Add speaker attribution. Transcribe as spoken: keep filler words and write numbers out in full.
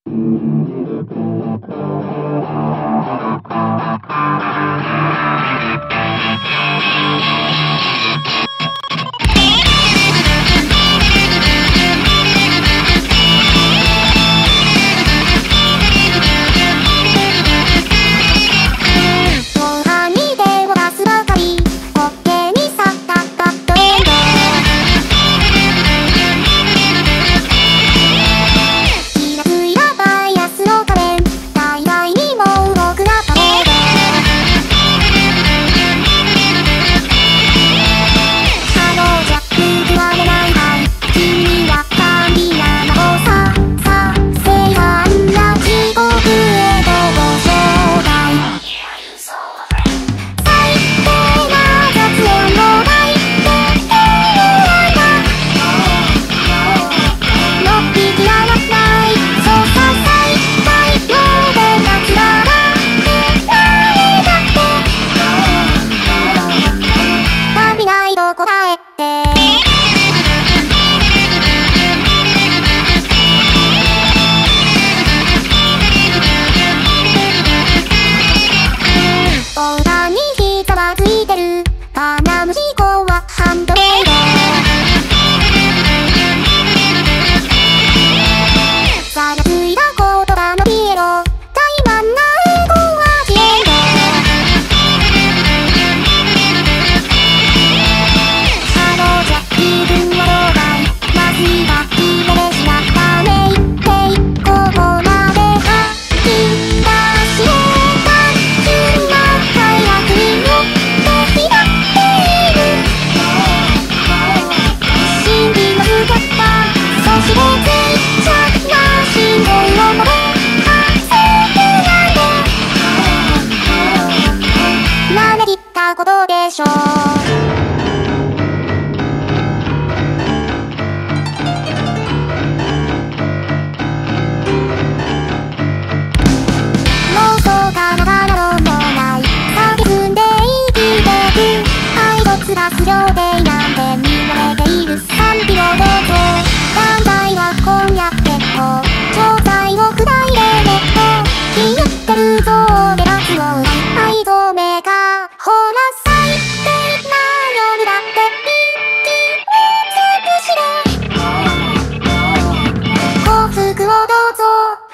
Speaker 1: ことでしょう。不良でなんで見られている賛否をどうぞ。万歳は今夜結構調剤を砕いてねと気にってるぞでラスを愛想めかほら最低な夜だって息を尽くして幸福をどうぞ。